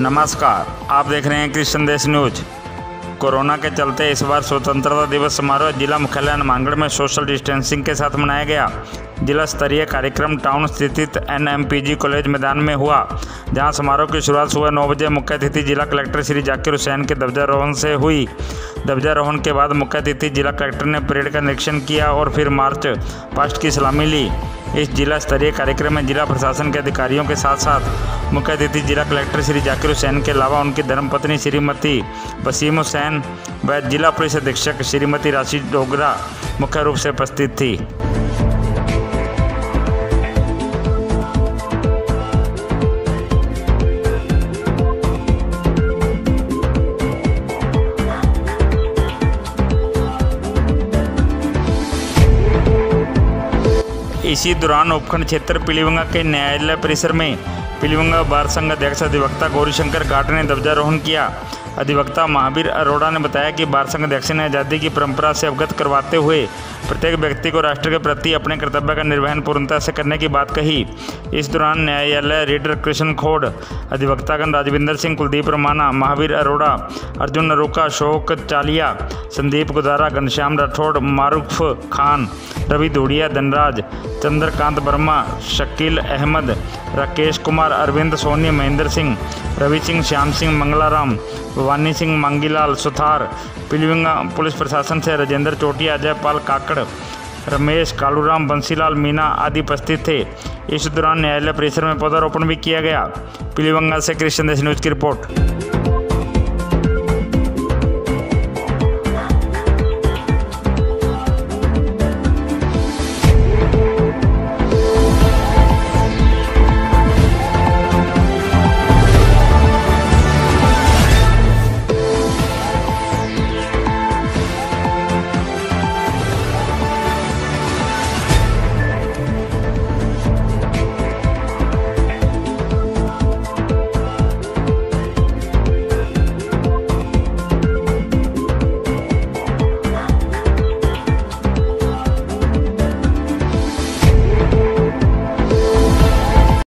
नमस्कार, आप देख रहे हैं कृषि संदेश न्यूज। कोरोना के चलते इस बार स्वतंत्रता दिवस समारोह जिला मुख्यालय हनुमानगढ़ में सोशल डिस्टेंसिंग के साथ मनाया गया। जिला स्तरीय कार्यक्रम टाउन स्थित NMPG कॉलेज मैदान में हुआ, जहां समारोह की शुरुआत सुबह 9 बजे मुख्य अतिथि जिला कलेक्टर श्री जाकिर हुसैन के ध्वजारोहण से हुई। ध्वजारोहण के बाद मुख्य अतिथि जिला कलेक्टर ने परेड का निरीक्षण किया और फिर मार्च पास्ट की सलामी ली। इस जिला स्तरीय कार्यक्रम में जिला प्रशासन के अधिकारियों के साथ साथ मुख्य अतिथि जिला कलेक्टर श्री जाकिर हुसैन के अलावा उनकी धर्मपत्नी श्रीमती वसीम हुसैन व जिला पुलिस अधीक्षक श्रीमती राशिद डोगरा मुख्य रूप से उपस्थित थी। इसी दौरान उपखंड क्षेत्र पीलीभंगा के न्यायालय परिसर में पीलीभंगा बार संघ अध्यक्ष अधिवक्ता गौरीशंकर घाट ने ध्वजारोहण किया। अधिवक्ता महावीर अरोड़ा ने बताया कि बार संघ अध्यक्ष ने आज़ादी की परंपरा से अवगत करवाते हुए प्रत्येक व्यक्ति को राष्ट्र के प्रति अपने कर्तव्य का निर्वहन पूर्णता से करने की बात कही। इस दौरान न्यायालय रीडर कृष्ण खोड़, अधिवक्तागण राजविंदर सिंह, कुलदीप रमाना, महावीर अरोड़ा, अर्जुन नरूका, अशोक चालिया, संदीप गुदारा, घनश्याम राठौड़, मारूफ खान, रवि धूड़िया, धनराज, चंद्रकांत वर्मा, शकील अहमद, राकेश कुमार, अरविंद सोनी, महेंद्र सिंह, रवि सिंह, श्याम सिंह, मंगलाराम, भवानी सिंह, मांगीलाल सुथार, पीलीभंगा पुलिस प्रशासन से राजेंद्र चोटिया, जयपाल काकड़, रमेश, कालूराम, बंसीलाल मीना आदि उपस्थित थे। इस दौरान न्यायालय परिसर में पौधारोपण भी किया गया। पीलीभंगा से कृषि संदेश न्यूज की रिपोर्ट।